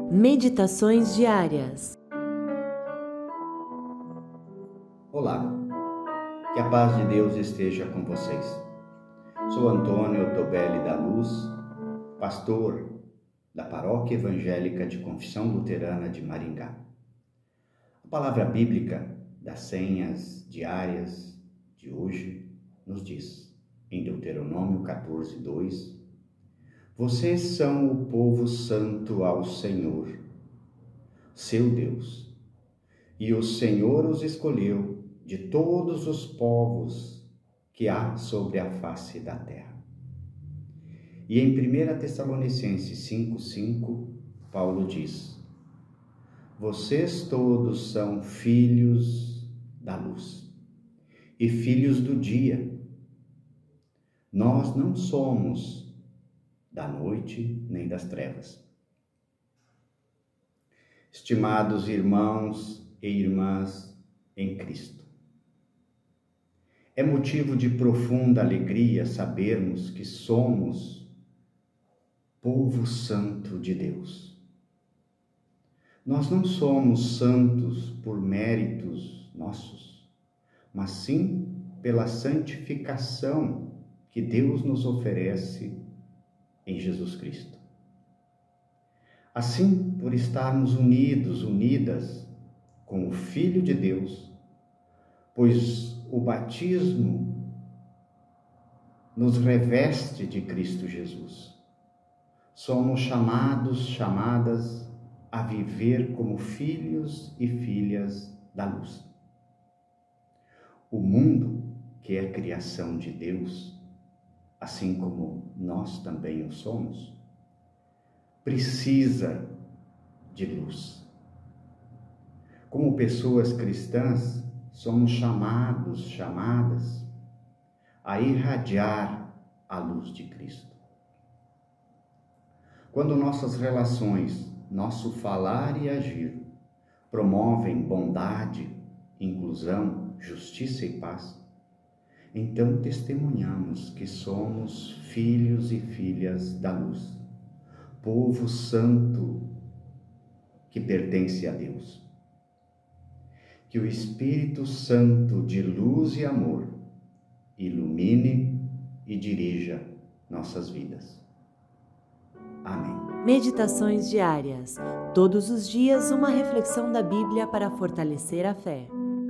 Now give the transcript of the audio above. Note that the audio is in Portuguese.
Meditações diárias. Olá, que a paz de Deus esteja com vocês. Sou Antônio Tobeli da Luz, pastor da Paróquia Evangélica de Confissão Luterana de Maringá. A palavra bíblica das senhas diárias de hoje nos diz, em Deuteronômio 14:2, vocês são o povo santo ao Senhor, seu Deus, e o Senhor os escolheu de todos os povos que há sobre a face da terra. E em 1 Tessalonicenses 5:5, Paulo diz, vocês todos são filhos da luz e filhos do dia. Nós não somos da noite nem das trevas. Estimados irmãos e irmãs em Cristo, é motivo de profunda alegria sabermos que somos povo santo de Deus. Nós não somos santos por méritos nossos, mas sim pela santificação que Deus nos oferece em Jesus Cristo. Assim, por estarmos unidas com o Filho de Deus, pois o batismo nos reveste de Cristo Jesus, somos chamadas a viver como filhos e filhas da luz. O mundo, que é criação de Deus, assim como nós também o somos, precisa de luz. Como pessoas cristãs, somos chamadas a irradiar a luz de Cristo. Quando nossas relações, nosso falar e agir promovem bondade, inclusão, justiça e paz, então testemunhamos que somos filhos e filhas da luz, povo santo que pertence a Deus. Que o Espírito Santo de luz e amor ilumine e dirija nossas vidas. Amém. Meditações diárias. Todos os dias uma reflexão da Bíblia para fortalecer a fé.